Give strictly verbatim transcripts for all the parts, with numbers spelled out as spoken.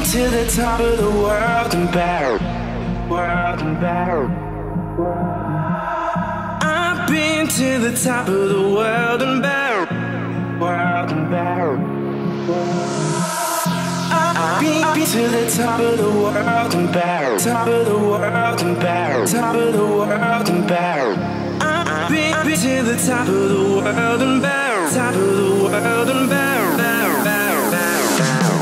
to the top of the world and back, world and back. I've been to the top of the world and back, world and back. I've been to the top of the world and back, top of the world and back, top of the world and back. I've been to the top of the world and back, top of the world and back, back, back, back, back.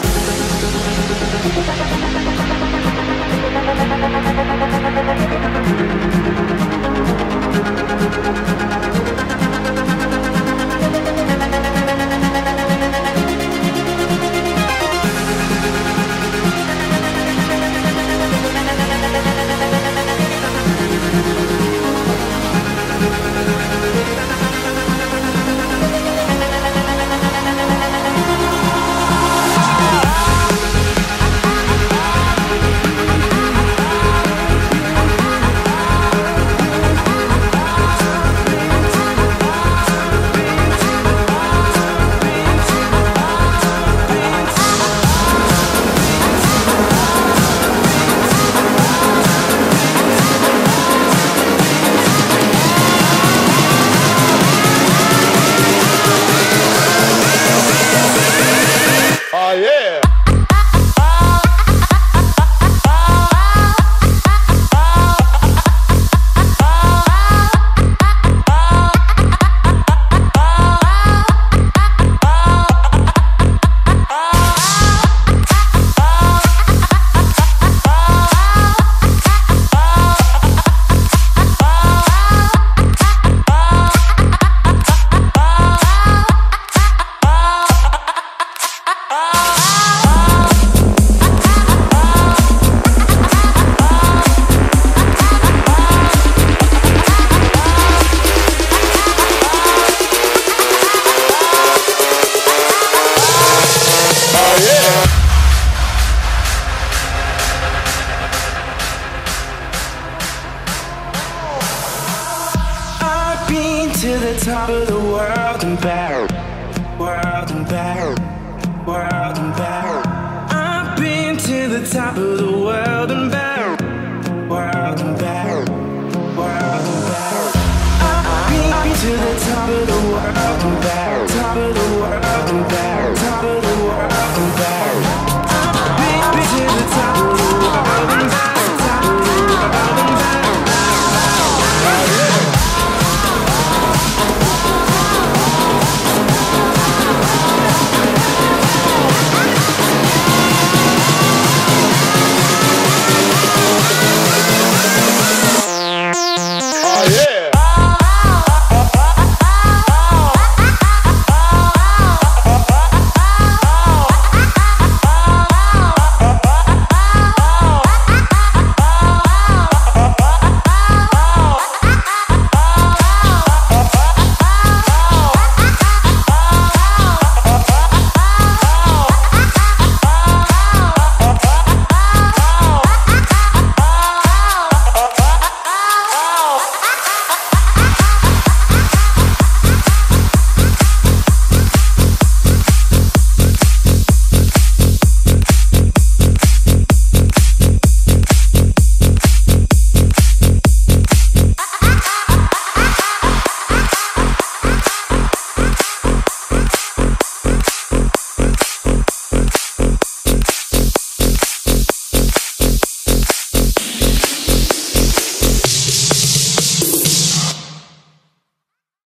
To the top of the world and back, world and back, world and back. I've been to the top of the world and back.